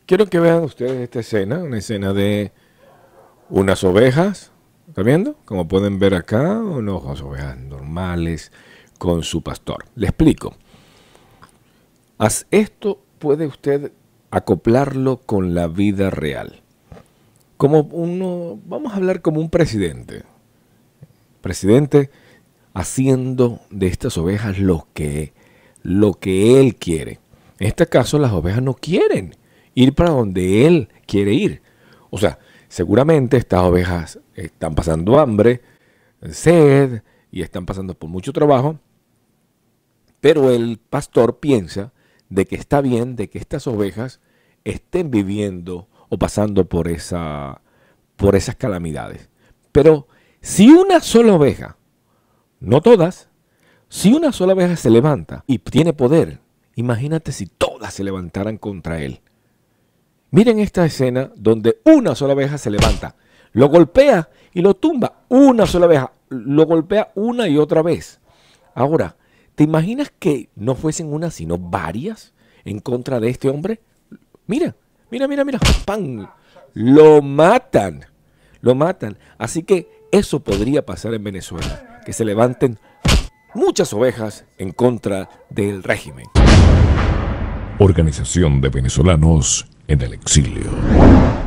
Quiero que vean ustedes esta escena, una escena de unas ovejas, ¿está viendo? Como pueden ver acá, unas ovejas normales con su pastor. Le explico. Esto puede usted acoplarlo con la vida real. Vamos a hablar como un presidente. Presidente haciendo de estas ovejas lo que él quiere. En este caso, las ovejas no quieren ir para donde él quiere ir. O sea, seguramente estas ovejas están pasando hambre, sed y están pasando por mucho trabajo, pero el pastor piensa de que está bien de que estas ovejas estén viviendo o pasando por esas calamidades. Pero si una sola oveja, no todas, si una sola oveja se levanta y tiene poder, imagínate si todas se levantaran contra él. Miren esta escena donde una sola oveja se levanta, lo golpea y lo tumba. Una sola oveja lo golpea una y otra vez. Ahora, ¿te imaginas que no fuesen una sino varias en contra de este hombre? Mira, ¡pam! Lo matan. Así que eso podría pasar en Venezuela, que se levanten muchas ovejas en contra del régimen. Organización de venezolanos en el exilio.